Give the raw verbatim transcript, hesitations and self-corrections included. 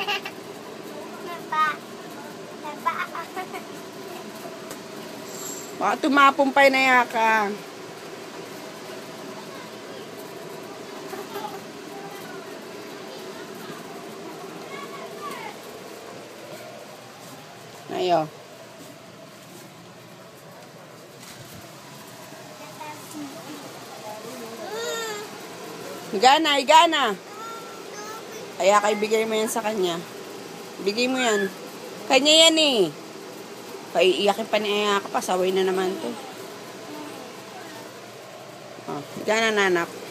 Baka tumapumpay na yaka. Ayo. Higana, higana. Kaya kay bigay mo yan sa kanya. Bigay mo yan. Kanya yan eh. Kaya iyakin pa ni Ayaka, pasaway na naman to. Oh, higana na anak.